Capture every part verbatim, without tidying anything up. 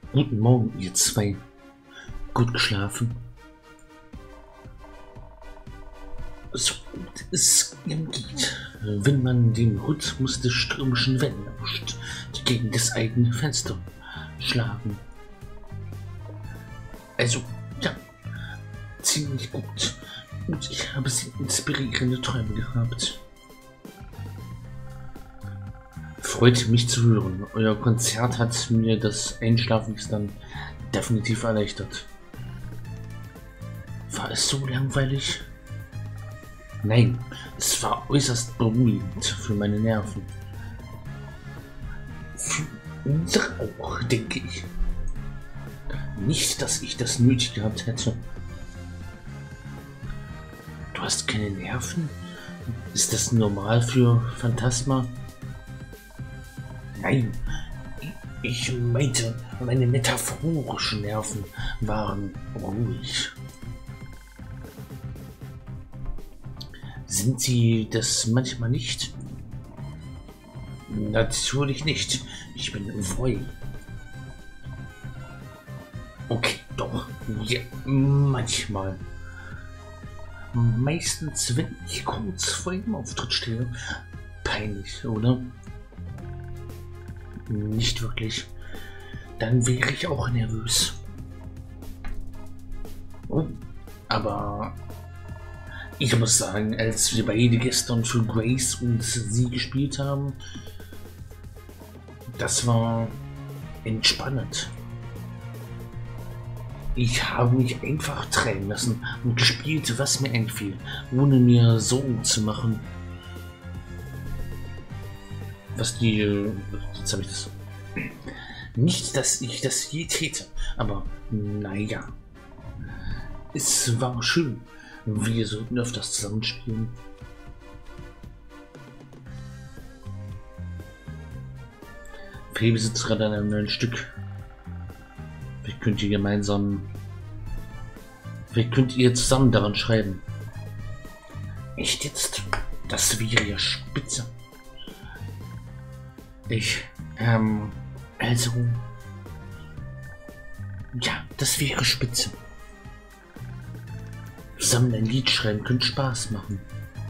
Guten Morgen, ihr zwei. Gut geschlafen? So gut es ihm geht, wenn man den Rhythmus des stürmischen Wellen lauscht, die gegen das eigene Fenster schlagen. Also, ja, ziemlich gut. Und ich habe sehr inspirierende Träume gehabt. Freut mich zu hören. Euer Konzert hat mir das Einschlafen gestern definitiv erleichtert. War es so langweilig? Nein, es war äußerst beruhigend für meine Nerven. Für unsere auch, denke ich. Nicht, dass ich das nötig gehabt hätte. Du hast keine Nerven? Ist das normal für Phantasma? Nein, ich meinte, meine metaphorischen Nerven waren ruhig. Sind sie das manchmal nicht? Natürlich nicht. Ich bin Voy. Okay, doch. Ja, manchmal. Meistens, wenn ich kurz vor dem Auftritt stehe. Peinlich, oder? Nicht wirklich. Dann wäre ich auch nervös. Oh, aber ich muss sagen, als wir beide gestern für Grace und sie gespielt haben, das war entspannend. Ich habe mich einfach treiben lassen und gespielt, was mir einfiel, ohne mir Sorgen zu machen. Was die... Jetzt habe ich das... Nicht, dass ich das je täte, aber naja. Es war schön. Wir sollten öfters zusammenspielen. Phoebe sitzt gerade an einem neuen Stück. Vielleicht könnt ihr gemeinsam... Vielleicht könnt ihr zusammen daran schreiben. Echt jetzt? Das wäre ja spitze. Ich, ähm, also... Ja, das wäre spitze. Zusammen ein Lied schreiben könnte Spaß machen.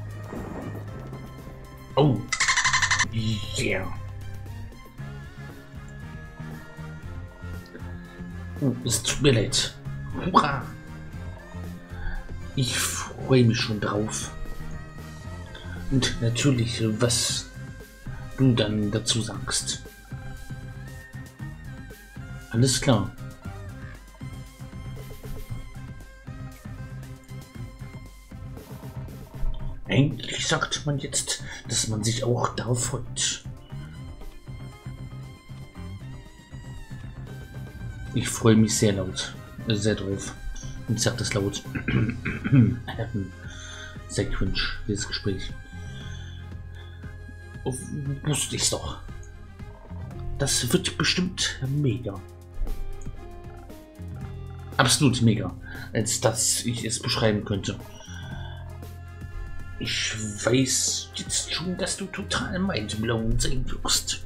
Oh. Yeah. Oh, es tut mir leid. Hurra. Ich freue mich schon drauf. Und natürlich, was du dann dazu sagst. Alles klar. Eigentlich sagt man jetzt, dass man sich auch darauf freut. Ich freue mich sehr laut, äh, sehr drauf. Und ich sage das laut. Sehr cringe, dieses Gespräch. Oh, wusste ich's doch. Das wird bestimmt mega. Absolut mega, als dass ich es beschreiben könnte. Ich weiß jetzt schon, dass du total mindblown sein wirst.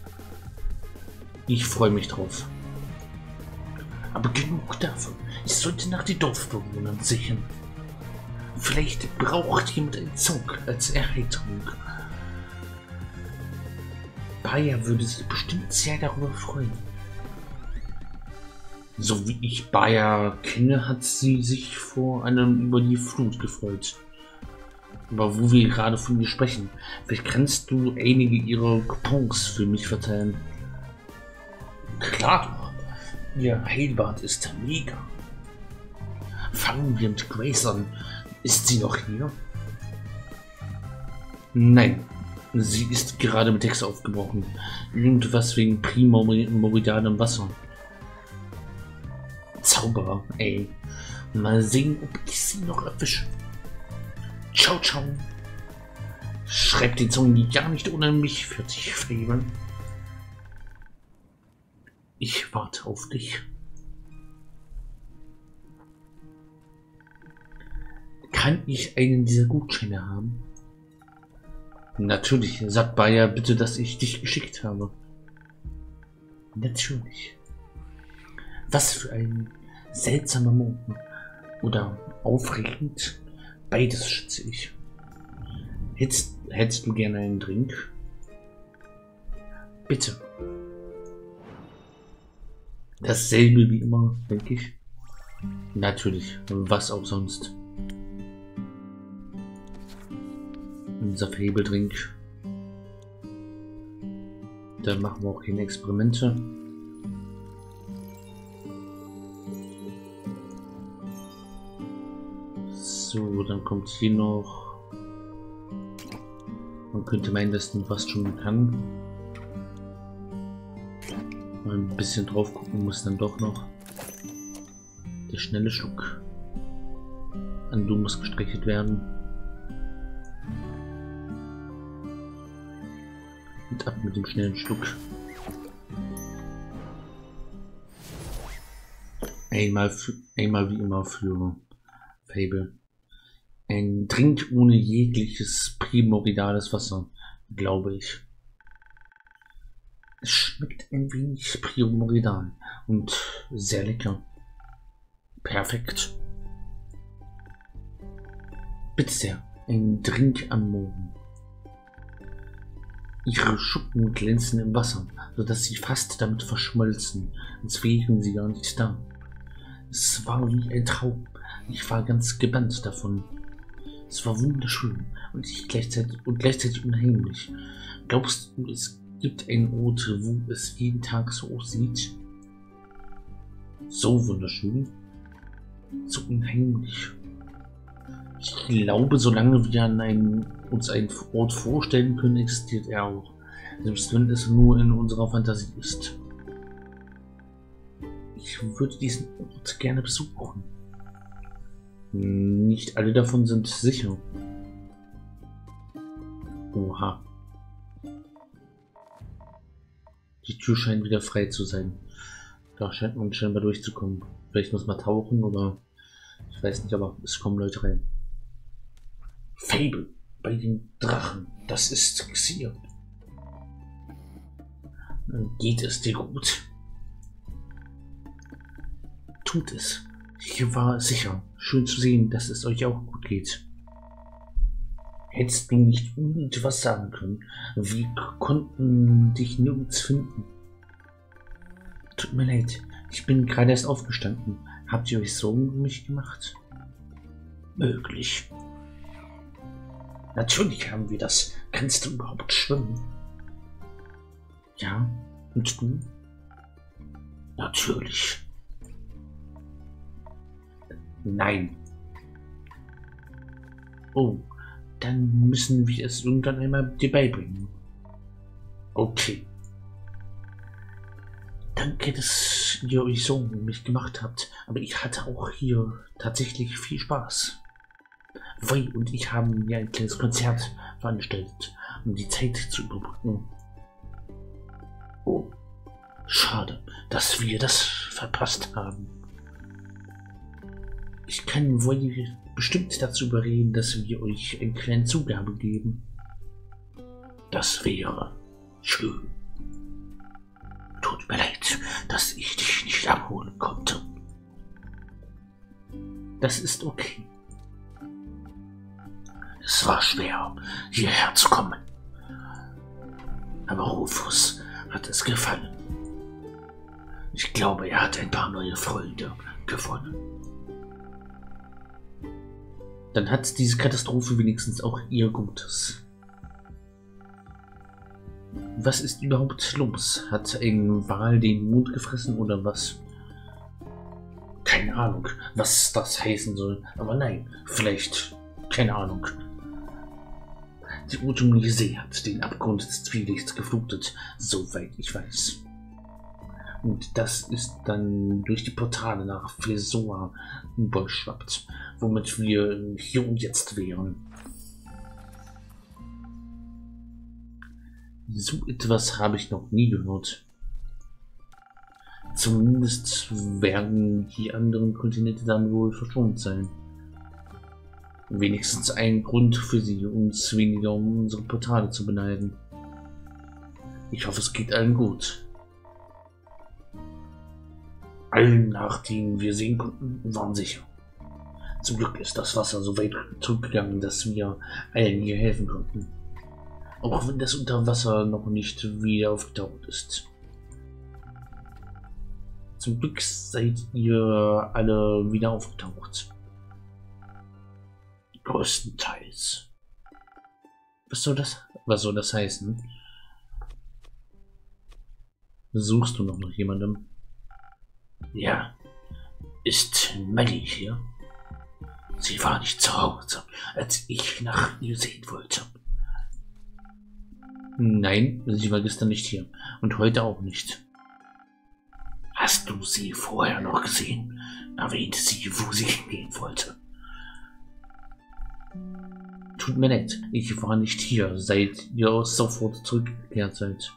Ich freue mich drauf. Aber genug davon. Ich sollte nach den Dorfbewohnern sichern. Vielleicht braucht jemand einen Song als Erheiterung. Baya würde sich bestimmt sehr darüber freuen. So wie ich Baya kenne, hat sie sich vor allem über die Flut gefreut. Aber wo wir gerade von ihr sprechen, vielleicht kannst du einige ihrer Coupons für mich verteilen. Klar doch. Ihr Heilbad ist mega. Fangen wir mit Grace an. Ist sie noch hier? Nein. Sie ist gerade mit Text aufgebrochen. Irgendwas wegen Primordial im Wasser. Zauberer, ey. Mal sehen, ob ich sie noch erwische. Ciao, ciao. Schreibt den Song ja nicht ohne mich, vierzig Fable. Ich warte auf dich. Kann ich einen dieser Gutscheine haben? Natürlich, sag Baya bitte, dass ich dich geschickt habe. Natürlich. Was für ein seltsamer Morgen. Oder aufregend. Beides schätze ich. Hättest, hättest du gerne einen Drink? Bitte. Dasselbe wie immer, denke ich. Natürlich, was auch sonst. Unser Fable-Drink. Da machen wir auch keine Experimente. So, dann kommt hier noch. Man könnte meinen, dass man fast schon kann. Mal ein bisschen drauf gucken muss dann doch noch. Der schnelle Schluck. Andu muss gestreichelt werden. Und ab mit dem schnellen Schluck. Einmal, für, einmal wie immer für Fable. Ein Drink ohne jegliches primordiales Wasser, glaube ich. Es schmeckt ein wenig primordial und sehr lecker. Perfekt. Bitte sehr, ein Drink am Morgen. Ihre Schuppen glänzen im Wasser, sodass sie fast damit verschmolzen, als wären sie gar nicht da. Es war wie ein Traum. Ich war ganz gebannt davon. Es war wunderschön und, ich gleichzeitig, und gleichzeitig unheimlich. Glaubst du, es gibt einen Ort, wo es jeden Tag so aussieht? So wunderschön. So unheimlich. Ich glaube, solange wir an einen, uns einen Ort vorstellen können, existiert er auch. Selbst wenn es nur in unserer Fantasie ist. Ich würde diesen Ort gerne besuchen. Nicht alle davon sind sicher. Oha. Die Tür scheint wieder frei zu sein. Da scheint man scheinbar durchzukommen. Vielleicht muss man tauchen oder... Ich weiß nicht, aber es kommen Leute rein. Fable bei den Drachen. Das ist Xir. Geht es dir gut? Tut es. Ich war sicher. Schön zu sehen, dass es euch auch gut geht. Hättest du nicht irgendwas sagen können? Wir konnten dich nirgends finden. Tut mir leid. Ich bin gerade erst aufgestanden. Habt ihr euch Sorgen um mich gemacht? Möglich. Natürlich haben wir das. Kannst du überhaupt schwimmen? Ja. Und du? Natürlich. Nein. Oh, dann müssen wir es irgendwann einmal dir beibringen. Okay. Danke, dass ihr euch so um mich gemacht habt, aber ich hatte auch hier tatsächlich viel Spaß. Wei und ich haben mir ein kleines Konzert veranstaltet, um die Zeit zu überbrücken. Oh, schade, dass wir das verpasst haben. Ich kann wohl bestimmt dazu überreden, dass wir euch eine kleine Zugabe geben. Das wäre schön. Tut mir leid, dass ich dich nicht abholen konnte. Das ist okay. Es war schwer, hierher zu kommen. Aber Rufus hat es gefallen. Ich glaube, er hat ein paar neue Freunde gewonnen. Dann hat diese Katastrophe wenigstens auch ihr Gutes. Was ist überhaupt los? Hat ein Wal den Mond gefressen oder was? Keine Ahnung, was das heißen soll. Aber nein, vielleicht, keine Ahnung. Die ursprüngliche See hat den Abgrund des Zwielichts geflutet, soweit ich weiß. Und das ist dann durch die Portale nach Fesoa überschwappt, womit wir hier und jetzt wären. So etwas habe ich noch nie gehört. Zumindest werden die anderen Kontinente dann wohl verschont sein. Wenigstens ein Grund für sie, uns weniger um unsere Portale zu beneiden. Ich hoffe, es geht allen gut. Allen, nach denen wir sehen konnten, waren sicher. Zum Glück ist das Wasser so weit zurückgegangen, dass wir allen hier helfen konnten. Auch wenn das Unterwasser noch nicht wieder aufgetaucht ist. Zum Glück seid ihr alle wieder aufgetaucht. Größtenteils. Was soll das? Was soll das heißen? Suchst du noch nach jemandem? Ja. Ist Melly hier? Sie war nicht zu Hause, als ich nach ihr sehen wollte. Nein, sie war gestern nicht hier. Und heute auch nicht. Hast du sie vorher noch gesehen? Erwähnte sie, wo sie hingehen wollte. Tut mir leid, ich war nicht hier, seit ihr sofort zurückgekehrt seid.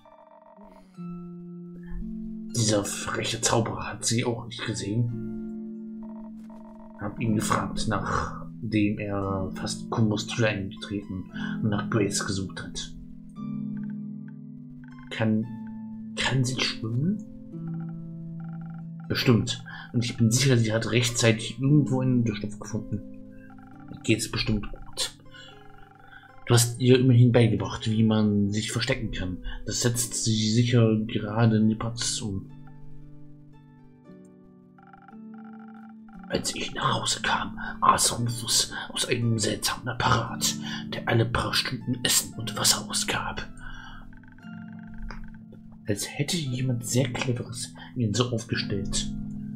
Dieser freche Zauberer hat sie auch nicht gesehen. Hab ihn gefragt, nachdem er fast Kumbus Tür eingetreten und nach Grace gesucht hat. Kann, kann sie schwimmen? Bestimmt. Und ich bin sicher, sie hat rechtzeitig irgendwo einen Unterschlupf gefunden. Geht's bestimmt gut. Du hast ihr immerhin beigebracht, wie man sich verstecken kann. Das setzt sie sicher gerade in die Praxis um. Als ich nach Hause kam, aß Rufus aus einem seltsamen Apparat, der alle paar Stunden Essen und Wasser ausgab. Als hätte jemand sehr Cleveres ihn so aufgestellt.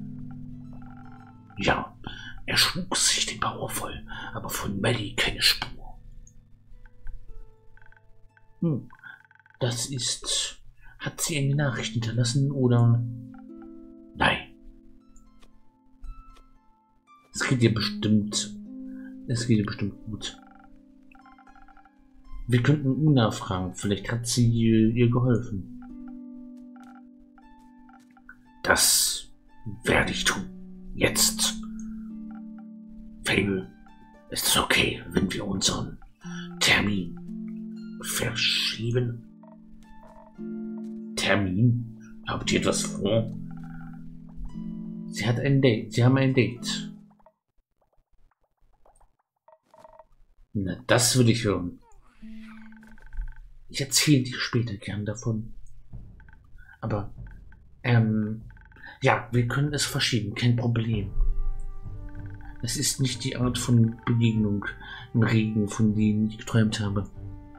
Ja, er schlug sich den Bauch voll, aber von Melly keine Spur. Hm, das ist... Hat sie eine Nachricht hinterlassen, oder... Nein. Es geht ihr bestimmt... Es geht ihr bestimmt gut. Wir könnten Una fragen, vielleicht hat sie ihr geholfen. Das werde ich tun. Jetzt. Fable, ist es okay, wenn wir unseren Termin verschieben? Termin? Habt ihr etwas vor? Sie hat ein Date. Sie haben ein Date. Na, das will ich hören. Ich erzähle dir später gern davon. Aber, ähm, ja, wir können es verschieben, kein Problem. Es ist nicht die Art von Begegnung im Regen, von denen ich geträumt habe.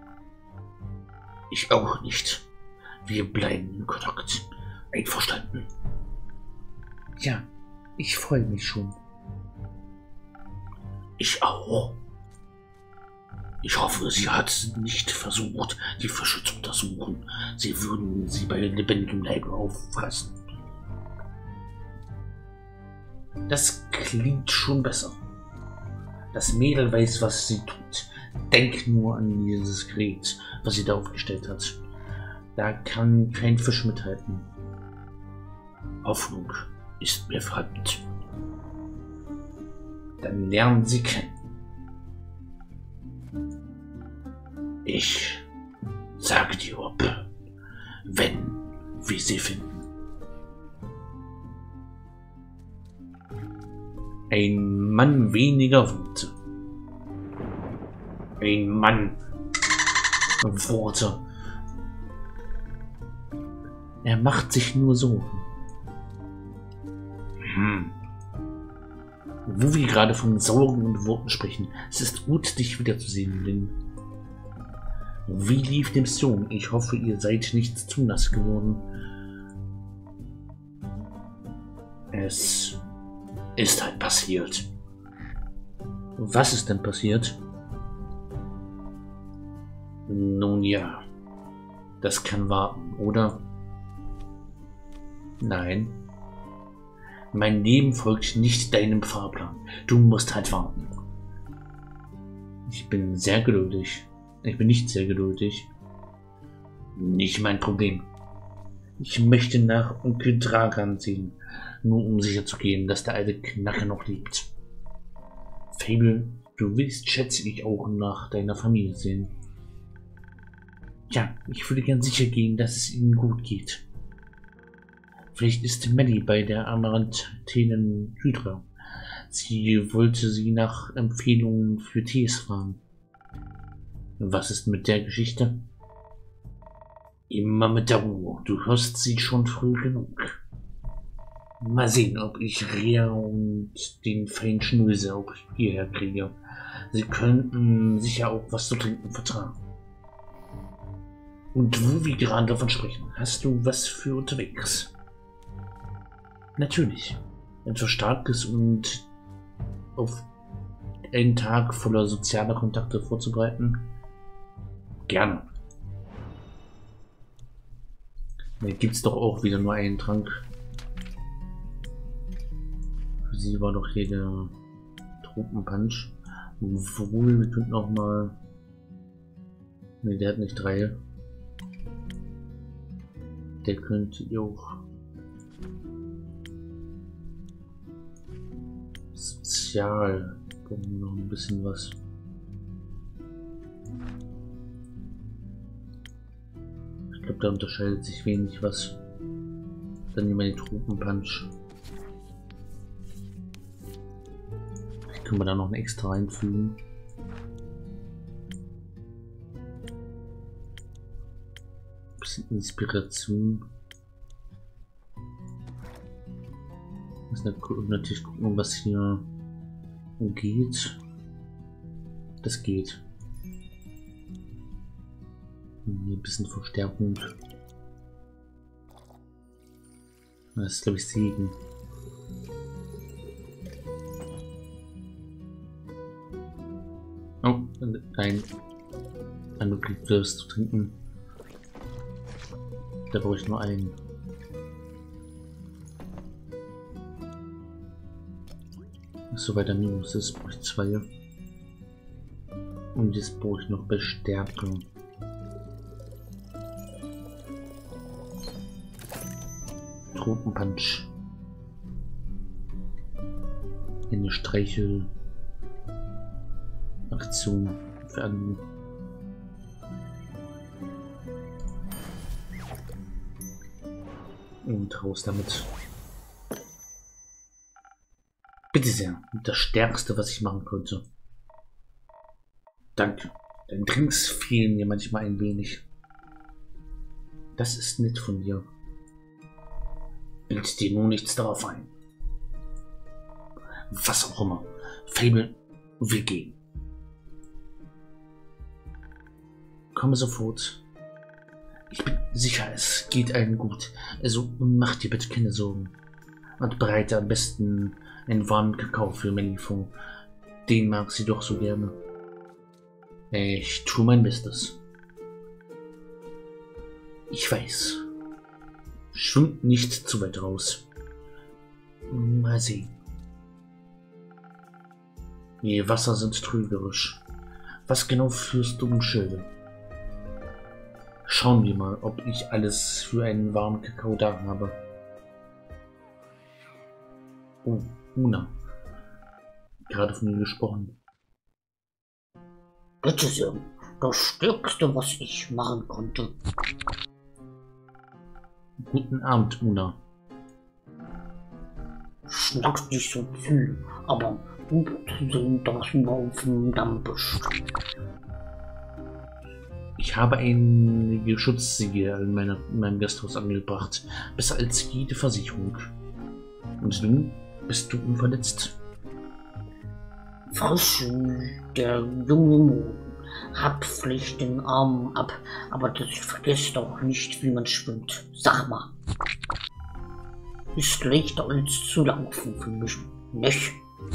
Ich auch nicht. Wir bleiben in Kontakt. Einverstanden? Ja, ich freue mich schon. Ich auch. Ich hoffe, sie hat nicht versucht, die Fische zu untersuchen. Sie würden sie bei lebendigem Leibe auffressen. Das klingt schon besser. Das Mädel weiß, was sie tut. Denk nur an dieses Gerät, was sie da aufgestellt hat. Da kann kein Fisch mithalten. Hoffnung ist mir fremd. Dann lernen sie kennen. Ich sage dir ob, wenn wir sie finden. Ein Mann weniger Worte. Ein Mann Worte. Er macht sich nur Sorgen. Hm. Wo wir gerade von Sorgen und Worten sprechen, es ist gut, dich wiederzusehen, Lynn. Wie lief die Mission? Ich hoffe, ihr seid nicht zu nass geworden. Es ist halt passiert. Was ist denn passiert? Nun ja, das kann warten, oder? Nein. Mein Leben folgt nicht deinem Fahrplan. Du musst halt warten. Ich bin sehr geduldig. Ich bin nicht sehr geduldig. Nicht mein Problem. Ich möchte nach Onkel Dragan sehen, nur um sicher zu gehen, dass der alte Knacker noch lebt. Fable, du willst, schätze ich, auch nach deiner Familie sehen. Ja, ich würde gern sicher gehen, dass es ihnen gut geht. Vielleicht ist Melly bei der Amaranthinen Hydra. Sie wollte sie nach Empfehlungen für Tees fragen. Was ist mit der Geschichte? Immer mit der Ruhe. Du hörst sie schon früh genug. Mal sehen, ob ich Rea und den feinen Schnösel auch hierher kriege. Sie könnten sicher auch was zu trinken vertragen. Und wo wir gerade davon sprechen, hast du was für unterwegs? Natürlich. Etwas Starkes und auf einen Tag voller sozialer Kontakte vorzubereiten? Gerne. Da gibt's doch auch wieder nur einen Trank. Für sie war doch hier der Tropenpunch. Obwohl, wir könnten auch mal... Ne, der hat nicht drei. Der könnte auch... Sozial. Brauchen noch ein bisschen was. Ich glaube, da unterscheidet sich wenig was. Dann nehmen wir den Tropenpunch. Vielleicht können wir da noch ein extra einfügen. Ein bisschen Inspiration. Natürlich gucken, was hier geht. Das geht. Hier ein bisschen Verstärkung. Das ist, glaube ich, Segen. Oh, nein. Ein Mitglied wirst zu trinken. Da brauche ich nur einen. So weiter Minus ist, brauche ich zwei. Und jetzt brauche ich noch Bestärkung. Tropenpunch. Eine Streichel Aktion für alle. Und raus damit. Bitte sehr, das Stärkste, was ich machen konnte. Danke. Deine Drinks fehlen mir manchmal ein wenig. Das ist nett von dir. Bild dir nur nichts darauf ein. Was auch immer. Fable will gehen. Komme sofort. Ich bin sicher, es geht allen gut. Also mach dir bitte keine Sorgen. Und bereite am besten einen warmen Kakao für Melly vor. Den mag sie doch so gerne. Ich tue mein Bestes. Ich weiß. Schwimmt nicht zu weit raus. Mal sehen. Die Wasser sind trügerisch. Was genau führst du im Schilde? Schauen wir mal, ob ich alles für einen warmen Kakao da habe. Oh, Una. Gerade von mir gesprochen. Bitte sehr, das Stärkste, was ich machen konnte. Guten Abend, Una. Schnack nicht so viel, aber gut zu sehen, dass du auf dem Damm bist. Ich habe ein Schutzsiegel in, meiner, in meinem Gasthaus angebracht. Besser als jede Versicherung. Und du? Bist du unverletzt? Frisch, der junge Mond. Hab vielleicht den Arm ab, aber das vergesst auch nicht, wie man schwimmt. Sag mal. Ist leichter als zu laufen für mich, nicht?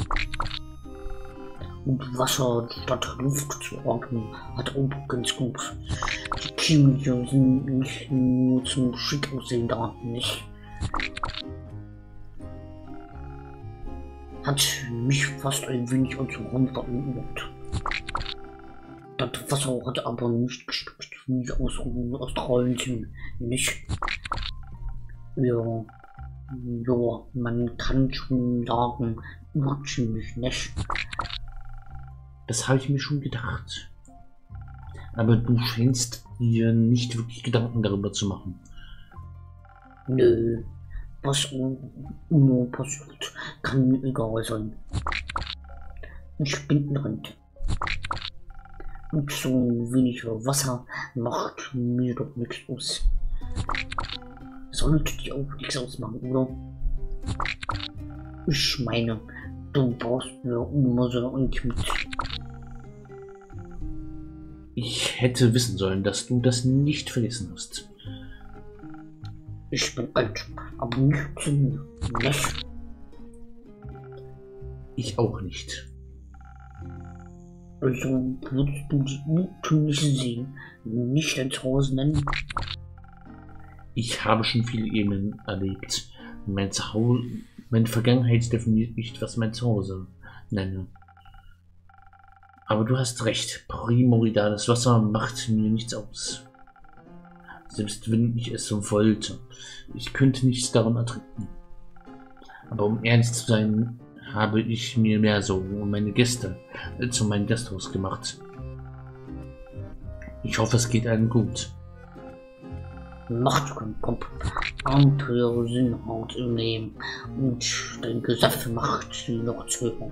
Und Wasser statt Luft zu atmen hat auch ganz gut. Die Chemie sind nicht nur zum Schick aussehen da, nicht? Hat mich fast ein wenig an zum Hund erinnert. Das Wasser hat aber nicht gestückt, wie aus Australien, nicht? Ja, ja, man kann schon sagen, urziemlich, nicht? Das habe ich mir schon gedacht. Aber du scheinst dir nicht wirklich Gedanken darüber zu machen. Nö, Was immer passiert, kann mir egal sein. Ich bin in Rente. Und so wenig Wasser macht mir doch nichts aus. Sollte dir auch nichts ausmachen, oder? Ich meine, du brauchst mir immer so und mit. Ich hätte wissen sollen, dass du das nicht vergessen hast. Ich bin alt, aber nicht zu mir. Nicht. Ich auch nicht. Also würdest du die urtümliche See nicht ein Zuhause nennen? Ich habe schon viele Ebenen erlebt. Mein Zuhause, meine Vergangenheit definiert nicht, was mein Zuhause nenne. Aber du hast recht. Primordiales Wasser macht mir nichts aus. Selbst wenn ich es so wollte. Ich könnte nichts daran ertrinken. Aber um ehrlich zu sein, habe ich mir mehr so um meine Gäste äh, zu meinem Gasthaus gemacht. Ich hoffe, es geht allen gut. Macht keinen Kopf. Abenteuer sind hart im Leben und dein Gesaffe macht sie noch zögern.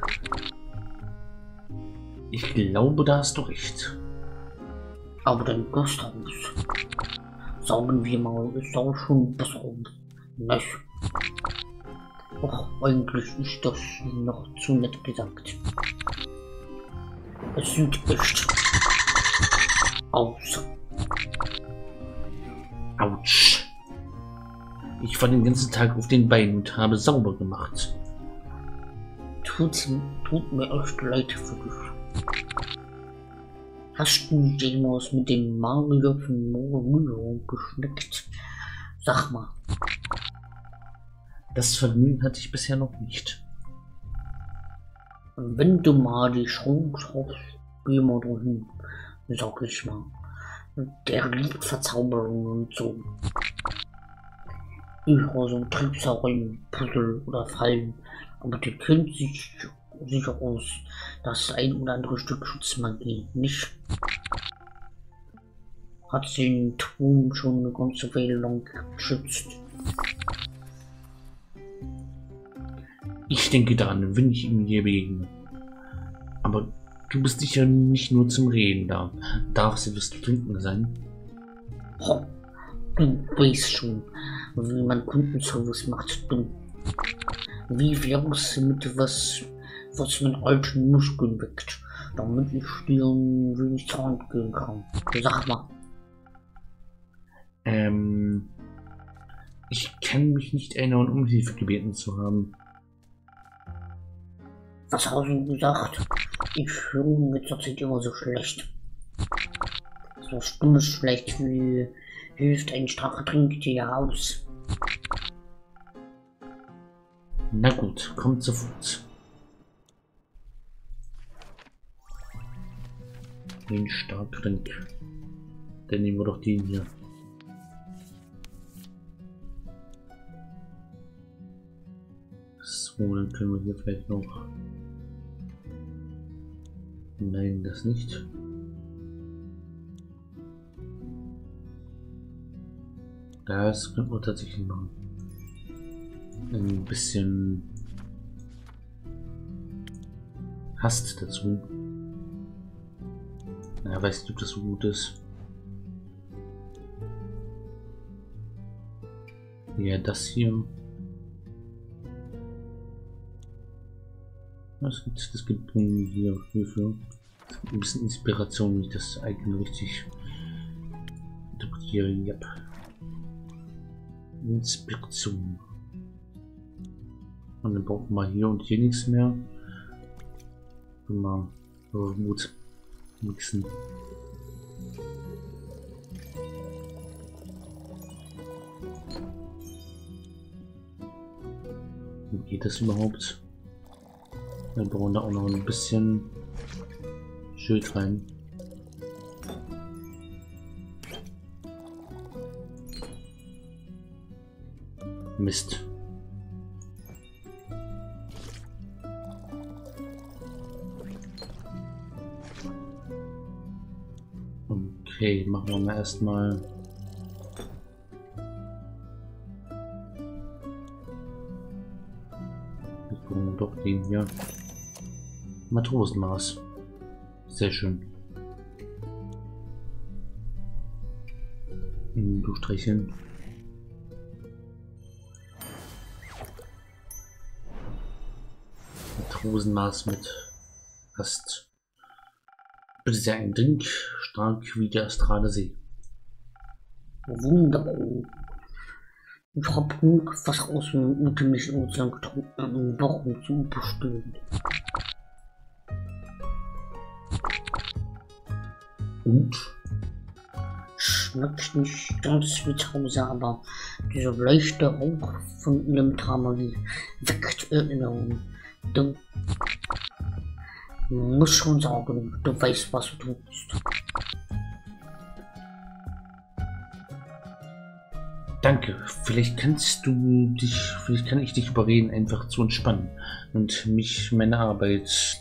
Ich glaube, da hast du recht. Aber dein Gasthaus, sagen wir mal, ist auch schon besser. Nicht? Doch eigentlich ist das noch zu nett gesagt. Es sieht echt aus. Autsch. Ich war den ganzen Tag auf den Beinen und habe sauber gemacht. Tut, tut mir echt leid für dich. Hast du jemals mit dem Magier von Morio geschnackt? Sag mal. Das Vergnügen hatte ich bisher noch nicht. Wenn du mal die Chance hast, geh mal dahin, sag ich mal. Der liebt Verzauberungen und so. Ich habe so Triebsauerungen, Puzzle oder Fallen, aber die kennt sich sicher aus. Das ein oder andere Stück Schutzmagie nicht. Hat den Turm schon eine ganze Weile lang geschützt. Ich denke daran, wenn ich ihm hier begegne. Aber du bist sicher nicht nur zum Reden da. Darf es etwas zu trinken sein? Oh, du weißt schon, wie man Kundenservice macht. Du. Wie wär's mit was, was mit alten Muskeln weckt, damit ich dir ein wenig zur Hand gehen kann? Sag mal. Ähm, ich kann mich nicht erinnern, um Hilfe gebeten zu haben. Was hast du gesagt? Ich höre mir zur Zeit immer so schlecht. So stummes schlecht wie hilft ein starker Trink dir aus. Na gut, kommt sofort. Den Starktrink. Dann nehmen wir doch den hier. So, dann können wir hier vielleicht noch... Nein, das nicht. Das könnten wir tatsächlich machen. Ein bisschen Hast dazu. Ja, weiß nicht, ob das so gut ist. Ja, das hier. Das gibt, das gibt hier hierfür ein bisschen Inspiration, wie ich das eigentlich richtig interpretiere. Yep. Inspiration. Und dann brauchen wir hier und hier nichts mehr. Mal gut mixen. Wie geht das überhaupt? Wir brauchen da auch noch ein bisschen Schild rein. Mist. Okay, machen wir mal erstmal Oh, doch, den hier. Matrosenmaß. Sehr schön. Durchstreicheln. Matrosenmaß mit Ast. Bitte sehr ein Drink, stark wie der Astrale See. Wunderbar. Ich hab genug Wasser aus dem Mittelmeerischen Ozean getrunken, um Wochen zu überstehen. Und? Schmeckt nicht ganz wie zu Hause, aber dieser leichte Rauch von Elementarmagie weckt Erinnerungen. Du musst schon sagen, du weißt, was du tust. Danke. Vielleicht kannst du dich, vielleicht kann ich dich überreden, einfach zu entspannen und mich meine Arbeit.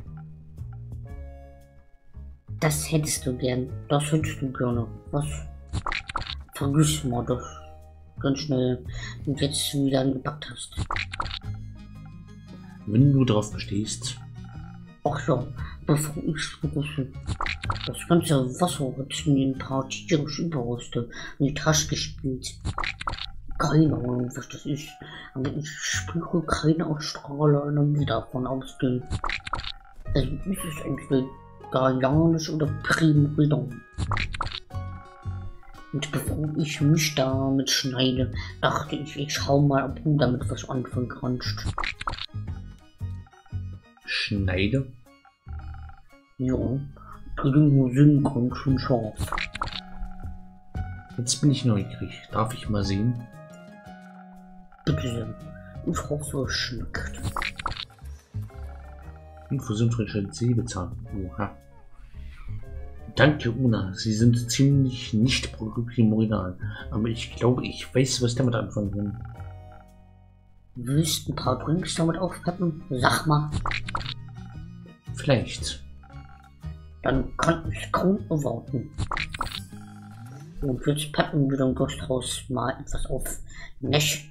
Das hättest du gern, das hättest du gerne. Was? Vergiss mal das ganz schnell und jetzt wieder angepackt hast. Wenn du darauf bestehst. Ach ja, bevor ich vergesse. Das ganze Wasser hat mir ein paar tierische Überreste in die Tasche gespielt. Keine Ahnung, was das ist, aber ich spüre keine Ausstrahlung davon ausgehen. Also ist es entweder Galanisch oder Primridon. Und bevor ich mich damit schneide, dachte ich, ich schau mal, ob du damit was anfangen kannst. Schneide? Ja, die sind ganz schön scharf. Jetzt bin ich neugierig. Darf ich mal sehen? Bitte sehr. Ich hoffe, es schmeckt. Infusion von C bezahlen. Oha. Danke, Una. Sie sind ziemlich nicht primordial. Aber ich glaube, ich weiß, was damit anfangen kann. Willst du ein paar Drinks damit aufpeppen? Sag mal. Vielleicht. Dann kann ich kaum erwarten. Und jetzt packen wir dem Gasthaus mal etwas auf. Nicht?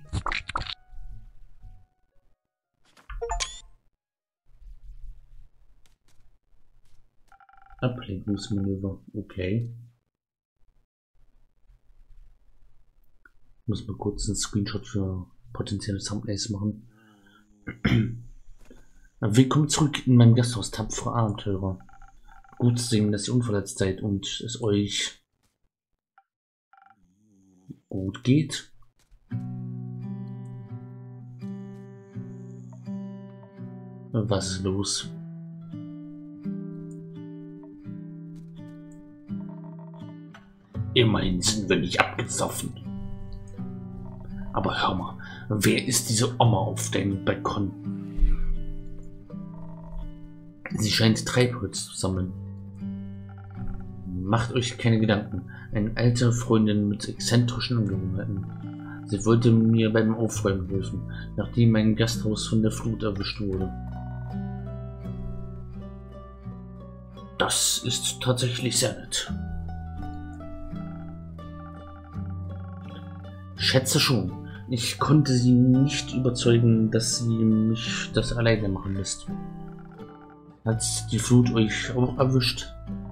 Ablenkungsmanöver. Okay. Muss mal kurz einen Screenshot für potenzielle Thumbnails machen. Willkommen zurück in meinem Gasthaus, tapfere Abenteurer. Gut zu sehen, dass ihr unverletzt seid und es euch gut geht. Was ist los? Immerhin sind wir nicht abgesoffen. Aber hör mal, wer ist diese Oma auf deinem Balkon? Sie scheint Treibholz zu sammeln. Macht euch keine Gedanken. Eine alte Freundin mit exzentrischen Angewohnheiten. Sie wollte mir beim Aufräumen helfen, nachdem mein Gasthaus von der Flut erwischt wurde. Das ist tatsächlich sehr nett. Schätze schon. Ich konnte sie nicht überzeugen, dass sie mich das alleine machen lässt. Hat die Flut euch auch erwischt?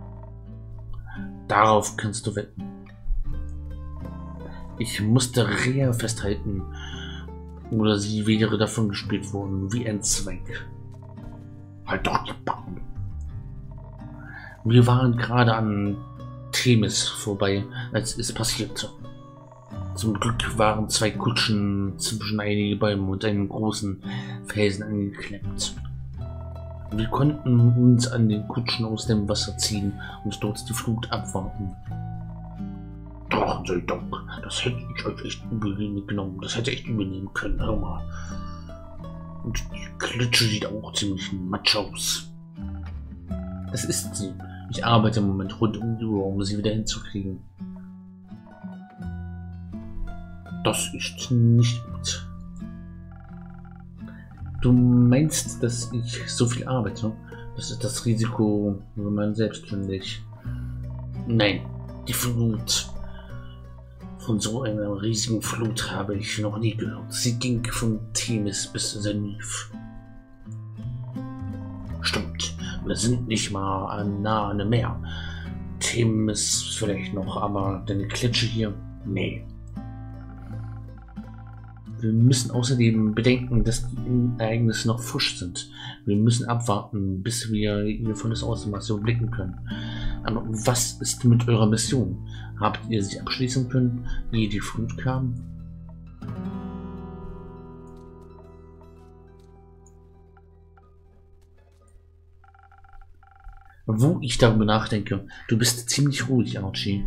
Darauf kannst du wetten. Ich musste Rea festhalten, oder sie wäre davon gespielt worden, wie ein Zweig. Halt doch die Backen. Wir waren gerade an Themis vorbei, als es passierte. Zum Glück waren zwei Kutschen zwischen einige Bäume und einem großen Felsen angeklemmt. Wir konnten uns an den Kutschen aus dem Wasser ziehen und dort die Flut abwarten. Doch, sei Dank, das hätte ich euch echt übel genommen. Das hätte echt übel nehmen können, hör mal. Und die Klitsche sieht auch ziemlich matsch aus. Das ist sie. Ich arbeite im Moment rund um die Uhr, um sie wieder hinzukriegen. Das ist nicht gut. Du meinst, dass ich so viel arbeite? Das ist das Risiko, wenn man selbstständig. Nein, die Flut. Von so einer riesigen Flut habe ich noch nie gehört. Sie ging von Themis bis Senif. Stimmt. Wir sind nicht mal an, nah an dem Meer. Themen ist vielleicht noch, aber deine Klitsche hier, nee. Wir müssen außerdem bedenken, dass die Ereignisse noch frisch sind. Wir müssen abwarten, bis wir ihr volles Ausmaß überblicken können. Aber was ist mit eurer Mission? Habt ihr sie abschließen können, ehe die Flut kam? Wo ich darüber nachdenke, du bist ziemlich ruhig, Archie.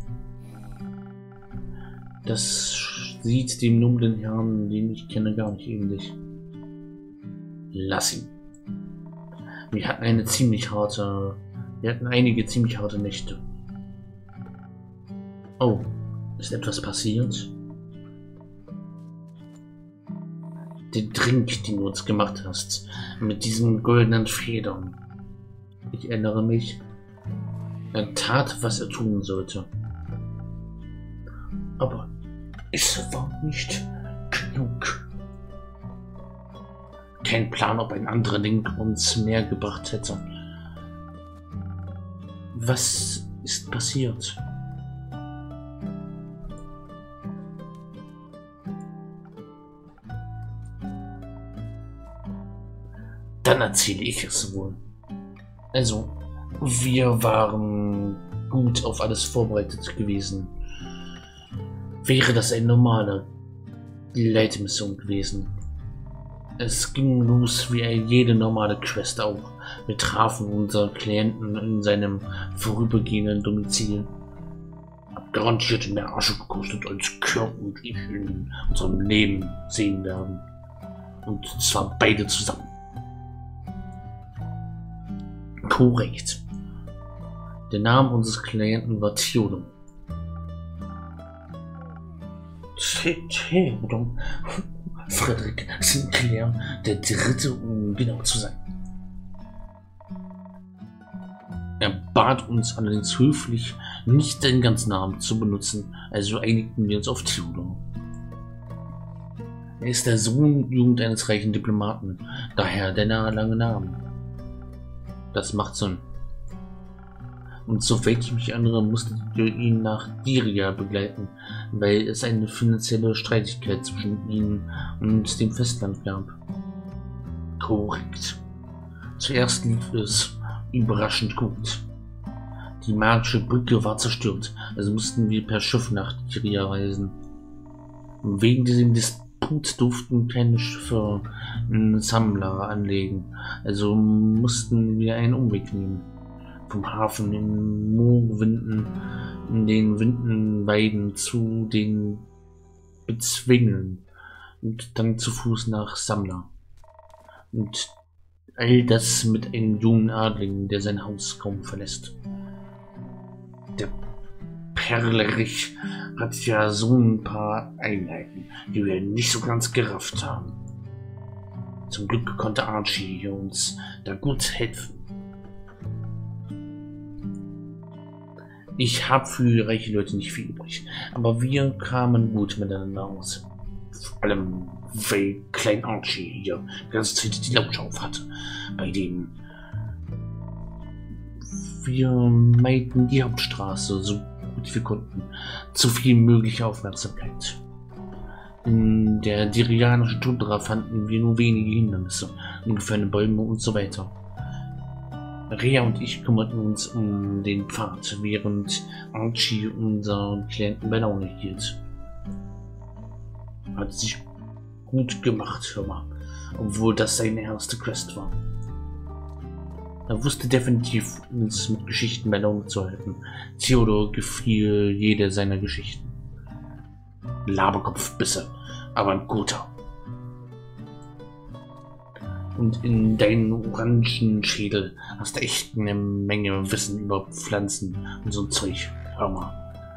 Das sieht dem noblen Herrn, den ich kenne, gar nicht ähnlich. Lass ihn. Wir hatten eine ziemlich harte... Wir hatten einige ziemlich harte Nächte. Oh, ist etwas passiert? Der Drink, den du uns gemacht hast, mit diesen goldenen Federn. Ich erinnere mich. Er tat, was er tun sollte. Aber es war nicht genug. Kein Plan, ob ein anderer Link uns mehr gebracht hätte. Was ist passiert? Dann erzähle ich es wohl. Also, wir waren gut auf alles vorbereitet gewesen. Wäre das eine normale Leitmission gewesen. Es ging los wie jede normale Quest auch. Wir trafen unseren Klienten in seinem vorübergehenden Domizil. Hab garantiert mehr Asche gekostet, als Kurt und ich in unserem Leben sehen werden. Und zwar beide zusammen. Korrekt. Der Name unseres Klienten war Theodor. Theodor Frederick Sinclair, der Dritte, um genau zu sein. Er bat uns allerdings höflich, nicht den ganzen Namen zu benutzen, also einigten wir uns auf Theodor. Er ist der Sohn irgendeines reichen Diplomaten, daher der lange Name. Das macht Sinn. Und soweit ich mich erinnere, musstet ihr ihn nach Diria begleiten, weil es eine finanzielle Streitigkeit zwischen ihnen und dem Festland gab. Korrekt. Zuerst lief es überraschend gut. Die magische Brücke war zerstört, also mussten wir per Schiff nach Diria reisen. Wegen diesem Disput durften keine Schiffe in Samla anlegen, also mussten wir einen Umweg nehmen. Vom Hafen in Moorwinden, in den Windenweiden zu den Bezwingeln und dann zu Fuß nach Samla. Und all das mit einem jungen Adligen, der sein Haus kaum verlässt. Der Perlerich hat ja so ein paar Einheiten, die wir nicht so ganz gerafft haben. Zum Glück konnte Archie uns da gut helfen. Ich habe für reiche Leute nicht viel übrig, aber wir kamen gut miteinander aus. Vor allem, weil Klein Archie hier die ganze Zeit die Lausche auf hatte, bei dem wir meiden die Hauptstraße so gut wir konnten. Zu viel mögliche Aufmerksamkeit. In der dirianischen Tundra fanden wir nur wenige Hindernisse, ungefährliche Bäume und so weiter. Rea und ich kümmerten uns um den Pfad, während Archie unseren Klienten bei Laune hielt. Hat sich gut gemacht, hör mal, obwohl das seine erste Quest war. Er wusste definitiv, uns mit Geschichten bei Laune zu halten. Theodor gefiel jede seiner Geschichten. Laberkopfbisse, aber ein guter. Und in deinen orangen Schädel hast du echt eine Menge Wissen über Pflanzen und so ein Zeug. Hör mal.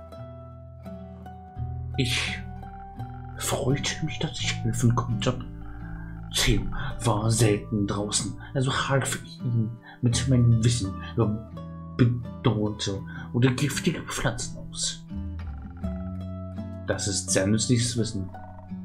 Ich freute mich, dass ich helfen konnte. Tim war selten draußen, also half ich ihm mit meinem Wissen über bedrohte oder giftige Pflanzen aus. Das ist sehr nützliches Wissen.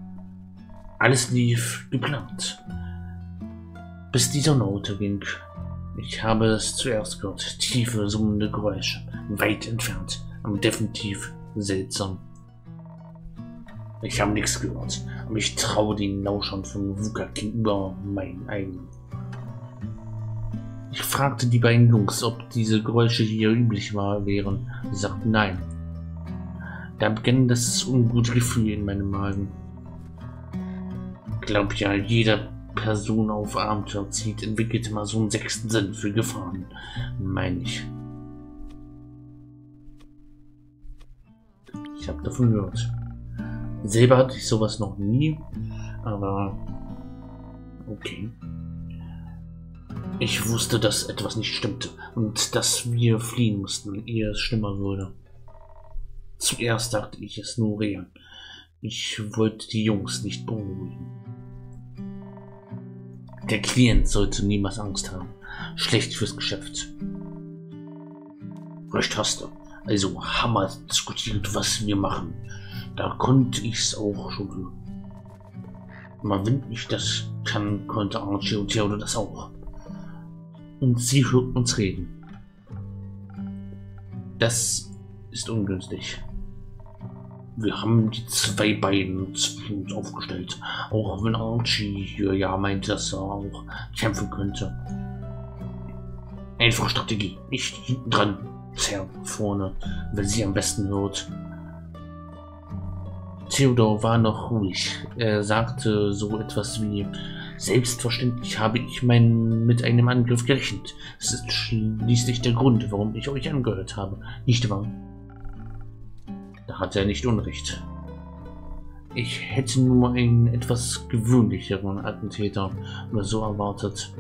Alles lief geplant. Bis die Sonne unterging. Ich habe es zuerst gehört. Tiefe, summende Geräusche. Weit entfernt. Aber definitiv seltsam. Ich habe nichts gehört. Aber ich traue den Lauschern von Wuka gegenüber meinen eigenen. Ich fragte die beiden Jungs, ob diese Geräusche hier üblich war, wären. Sie sagten nein. Da begann das ungute Gefühl in meinem Magen. Glaub ja, jeder Person auf Abenteuer zieht, entwickelt mal so einen sechsten Sinn für Gefahren, meine ich. Ich habe davon gehört. Selber hatte ich sowas noch nie, aber okay. Ich wusste, dass etwas nicht stimmte und dass wir fliehen mussten, ehe es schlimmer wurde. Zuerst dachte ich es nur real. Ich wollte die Jungs nicht beunruhigen. Der Klient sollte niemals Angst haben. Schlecht fürs Geschäft. Recht hast du. Also Hammer diskutiert, was wir machen. Da konnte ich's auch schon hören. Mal wenn ich das kann, konnte Archie und Theodor das auch. Und sie hörten uns reden. Das ist ungünstig. Wir haben die zwei beiden zwischen uns aufgestellt. Auch wenn Archie hier ja meinte, dass er auch kämpfen könnte. Einfache Strategie. Nicht hinten dran, sehr vorne, wenn sie am besten hört. Theodor war noch ruhig. Er sagte so etwas wie: Selbstverständlich habe ich mein, mit einem Angriff gerechnet. Es ist schließlich der Grund, warum ich euch angehört habe. Nicht wahr? Da hat er nicht Unrecht. Ich hätte nur einen etwas gewöhnlicheren Attentäter oder so erwartet.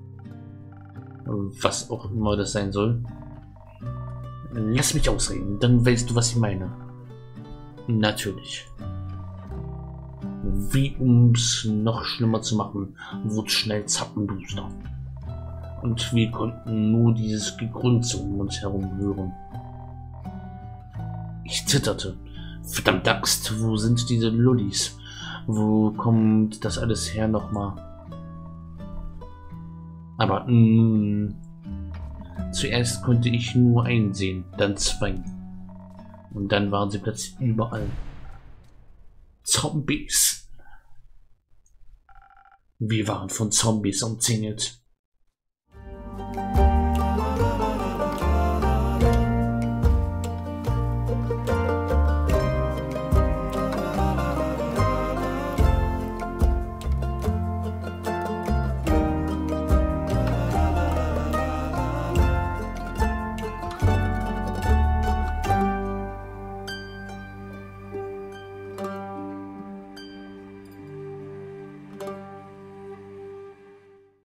Was auch immer das sein soll. Lass mich ausreden, dann weißt du, was ich meine. Natürlich. Wie um's noch schlimmer zu machen, wurde schnell zappenduster. Und wir konnten nur dieses Gegrunze um uns herum hören. Ich zitterte. Verdammt Axt, wo sind diese Lullis? Wo kommt das alles her nochmal? Aber mh, zuerst konnte ich nur einen sehen, dann zwei. Und dann waren sie plötzlich überall. Zombies. Wir waren von Zombies umzingelt.